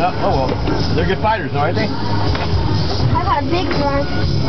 Oh well, they're good fighters, though, aren't they? I got a big one.